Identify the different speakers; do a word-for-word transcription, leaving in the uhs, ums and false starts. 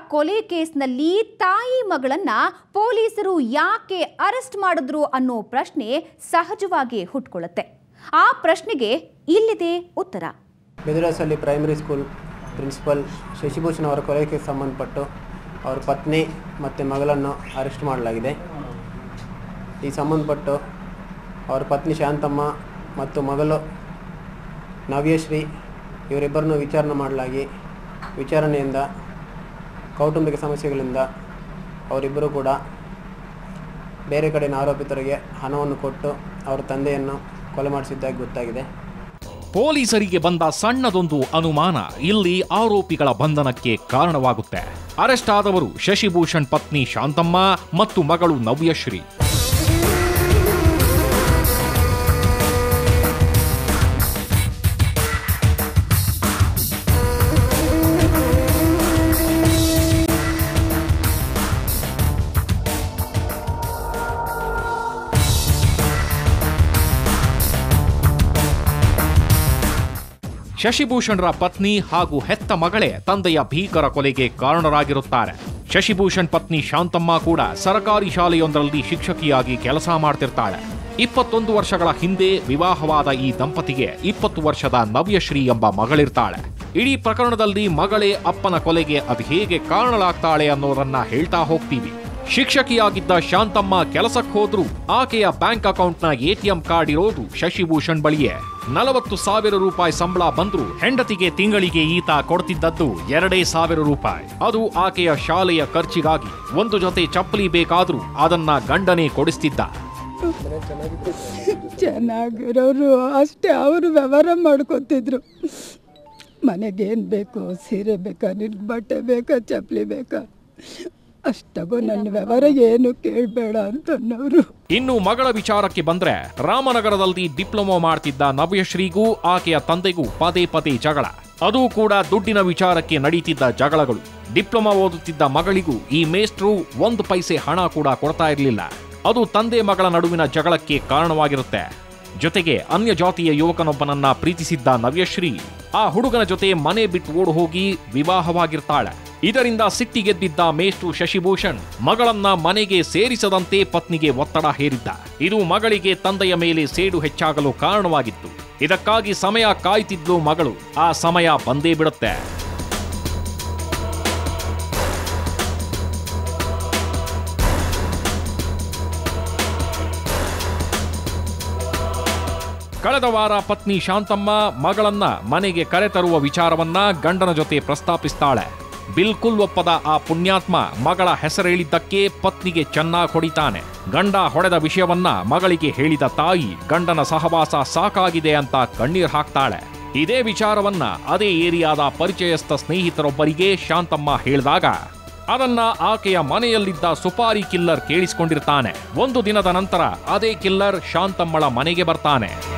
Speaker 1: ಕೊಲೆ ಕೇಸ್ನಲ್ಲಿ ತಾಯಿ ಮಗಳನ್ನ ಪೊಲೀಸರು ಯಾಕೆ ಅರೆಸ್ಟ್ ಮಾಡಿದ್ರು ಅನ್ನೋ ಪ್ರಶ್ನೆ ಸಹಜವಾಗಿ ಹುಟ್ಟುಕೊಳ್ಳುತ್ತೆ. ಆ ಪ್ರಶ್ನೆಗೆ ಇಲ್ಲಿದೆ ಉತ್ತರ.
Speaker 2: ಬೆದರಸಲ್ಲಿ ಪ್ರೈಮರಿ ಸ್ಕೂಲ್ ಪ್ರಿನ್ಸಿಪಲ್ ಶಶಿಭೂಷಣ್ ಅವರ ಕೊಲೆ ಕೇಸ್ ಸಂಬಂಧಪಟ್ಟು ಅವರ ಪತ್ನಿ ಮತ್ತು ಮಗಳನ್ನು ಅರೆಸ್ಟ್ ಮಾಡಲಾಗಿದೆ. ಈ ಸಂಬಂಧಪಟ್ಟು ಅವರ ಪತ್ನಿ ಶಾಂತಮ್ಮ ಮತ್ತು ಮಗಳು ನವ್ಯಶ್ರೀ ಇವರಿಬ್ಬರನ್ನು ವಿಚಾರಣೆ ಮಾಡಲಾಗಿ ವಿಚಾರಣೆಯಿಂದ ಕೌಟುಂಬಿಕ ಸಮಸ್ಯೆಗಳಿಂದ ಅವರಿಬ್ಬರು ಕೂಡ ಬೇರೆ ಕಡೆಯ ಆರೋಪಿತರಿಗೆ ಹಣವನ್ನು ಕೊಟ್ಟು ಅವರ ತಂದೆಯನ್ನು ಕೊಲೆ ಮಾಡಿಸಿದ್ದಾಗಿ ಗೊತ್ತಾಗಿದೆ.
Speaker 3: ಪೊಲೀಸರಿಗೆ ಬಂದ ಸಣ್ಣದೊಂದು ಅನುಮಾನ ಇಲ್ಲಿ ಆರೋಪಿಗಳ ಬಂಧನಕ್ಕೆ ಕಾರಣವಾಗುತ್ತೆ. ಅರೆಸ್ಟ್ ಆದವರು ಶಶಿಭೂಷಣ್ ಪತ್ನಿ ಶಾಂತಮ್ಮ ಮತ್ತು ಮಗಳು ನವ್ಯಶ್ರೀ. ಶಶಿಭೂಷಣ್ರ ಪತ್ನಿ ಹಾಗೂ ಹೆತ್ತ ಮಗಳೇ ತಂದೆಯ ಭೀಕರ ಕೊಲೆಗೆ ಕಾರಣರಾಗಿರುತ್ತಾರೆ. ಶಶಿಭೂಷಣ್ ಪತ್ನಿ ಶಾಂತಮ್ಮ ಕೂಡ ಸರ್ಕಾರಿ ಶಾಲೆಯೊಂದರಲ್ಲಿ ಶಿಕ್ಷಕಿಯಾಗಿ ಕೆಲಸ ಮಾಡ್ತಿರ್ತಾಳೆ. ಇಪ್ಪತ್ತೊಂದು ವರ್ಷಗಳ ಹಿಂದೆ ವಿವಾಹವಾದ ಈ ದಂಪತಿಗೆ ಇಪ್ಪತ್ತು ವರ್ಷದ ನವ್ಯಶ್ರೀ ಎಂಬ ಮಗಳಿರ್ತಾಳೆ. ಇಡೀ ಪ್ರಕರಣದಲ್ಲಿ ಮಗಳೇ ಅಪ್ಪನ ಕೊಲೆಗೆ ಅದು ಹೇಗೆ ಕಾರಣಲಾಗ್ತಾಳೆ ಅನ್ನೋದನ್ನ ಹೇಳ್ತಾ ಹೋಗ್ತೀವಿ. ಶಿಕ್ಷಕಿಯಾಗಿದ್ದ ಶಾಂತಮ್ಮ ಕೆಲಸಕ್ಕೆ ಹೋದ್ರೂ ಆಕೆಯ ಬ್ಯಾಂಕ್ ಅಕೌಂಟ್ನ ಎಟಿಎಂ ಕಾರ್ಡ್ ಇರೋದು ಶಶಿಭೂಷಣ್ ಬಳಿಯೇ. ನಲವತ್ತು ಸಾವಿರ ರೂಪಾಯಿ ಸಂಬಳ ಬಂದ್ರು ಹೆಂಡತಿಗೆ ತಿಂಗಳಿಗೆ ಈತ ಕೊಡ್ತಿದ್ದದ್ದು ಎರಡೇ ಸಾವಿರ ರೂಪಾಯಿ. ಅದು ಆಕೆಯ ಶಾಲೆಯ ಖರ್ಚಿಗಾಗಿ. ಒಂದು ಜೊತೆ ಚಪ್ಪಲಿ ಬೇಕಾದ್ರೂ ಅದನ್ನ ಗಂಡನೇ ಕೊಡಿಸ್ತಿದ್ದ.
Speaker 4: ಚೆನ್ನಾಗಿರೋರು ಅಷ್ಟೇ ಅವರು ವ್ಯವಹಾರ ಮಾಡ್ಕೊತಿದ್ರು. ಮನೆಗೇನು ಬೇಕು, ಸೀರೆ ಬೇಕಾ, ನಿನ್ ಬಟ್ಟೆ ಬೇಕಾ, ಚಪ್ಪಲಿ ಬೇಕಾ, ಅಷ್ಟಗೂ ನನ್ನ ವ್ಯವಹಾರ ಏನು ಕೇಳಬೇಡ ಅಂತನ್ನೋರು.
Speaker 3: ಇನ್ನು ಮಗಳ ವಿಚಾರಕ್ಕೆ ಬಂದ್ರೆ ರಾಮನಗರದಲ್ಲಿ ಡಿಪ್ಲೊಮಾ ಮಾಡ್ತಿದ್ದ ನವ್ಯಶ್ರೀಗೂ ಆಕೆಯ ತಂದೆಗೂ ಪದೇ ಪದೇ ಜಗಳ. ಅದು ಕೂಡ ದುಡ್ಡಿನ ವಿಚಾರಕ್ಕೆ ನಡೀತಿದ್ದ ಜಗಳಗಳು. ಡಿಪ್ಲೊಮಾ ಓದುತ್ತಿದ್ದ ಮಗಳಿಗೂ ಈ ಮೇಸ್ಟ್ರು ಒಂದು ಪೈಸೆ ಹಣ ಕೂಡ ಕೊಡ್ತಾ ಇರಲಿಲ್ಲ. ಅದು ತಂದೆ ಮಗಳ ನಡುವಿನ ಜಗಳಕ್ಕೆ ಕಾರಣವಾಗಿರುತ್ತೆ. ಜೊತೆಗೆ ಅನ್ಯ ಜಾತಿಯ ಯುವಕನೊಬ್ಬನನ್ನ ಪ್ರೀತಿಸಿದ್ದ ನವ್ಯಶ್ರೀ ಆ ಹುಡುಗನ ಜೊತೆ ಮನೆ ಬಿಟ್ಟು ಓಡು ಹೋಗಿ ವಿವಾಹವಾಗಿರ್ತಾಳೆ. ಇದರಿಂದ ಸಿಟ್ಟಿಗೆದ್ದಿದ್ದ ಮೇಷ್ಟ್ರು ಶಶಿಭೂಷಣ್ ಮಗಳನ್ನ ಮನೆಗೆ ಸೇರಿಸದಂತೆ ಪತ್ನಿಗೆ ಒತ್ತಡ ಹೇರಿದ್ದ. ಇದು ಮಗಳಿಗೆ ತಂದೆಯ ಮೇಲೆ ಸೇಡು ಹೆಚ್ಚಾಗಲು ಕಾರಣವಾಗಿತ್ತು. ಇದಕ್ಕಾಗಿ ಸಮಯ ಕಾಯ್ತಿದ್ಲು ಮಗಳು. ಆ ಸಮಯ ಬಂದೇ ಬಿಡುತ್ತೆ. ಕಳೆದ ವಾರ ಪತ್ನಿ ಶಾಂತಮ್ಮ ಮಗಳನ್ನ ಮನೆಗೆ ಕರೆತರುವ ವಿಚಾರವನ್ನ ಗಂಡನ ಜೊತೆ ಪ್ರಸ್ತಾಪಿಸ್ತಾಳೆ. ಬಿಲ್ಕುಲ್ ಒಪ್ಪದ ಆ ಪುಣ್ಯಾತ್ಮ ಮಗಳ ಹೆಸರೇಳಿದ್ದಕ್ಕೆ ಪತ್ನಿಗೆ ಚೆನ್ನಾಗಿ ಹೊಡಿತಾನೆ. ಗಂಡ ಹೊಡೆದ ವಿಷಯವನ್ನ ಮಗಳಿಗೆ ಹೇಳಿದ ತಾಯಿ ಗಂಡನ ಸಹವಾಸ ಸಾಕಾಗಿದೆ ಅಂತ ಕಣ್ಣೀರ್ ಹಾಕ್ತಾಳೆ. ಇದೇ ವಿಚಾರವನ್ನ ಅದೇ ಏರಿಯಾದ ಪರಿಚಯಸ್ಥ ಸ್ನೇಹಿತರೊಬ್ಬರಿಗೆ ಶಾಂತಮ್ಮ ಹೇಳಿದಾಗ ಅದನ್ನ ಆಕೆಯ ಮನೆಯಲ್ಲಿದ್ದ ಸುಪಾರಿ ಕಿಲ್ಲರ್ ಕೇಳಿಸಿಕೊಂಡಿರ್ತಾನೆ. ಒಂದು ದಿನದ ನಂತರ ಅದೇ ಕಿಲ್ಲರ್ ಶಾಂತಮ್ಮಳ ಮನೆಗೆ ಬರ್ತಾನೆ.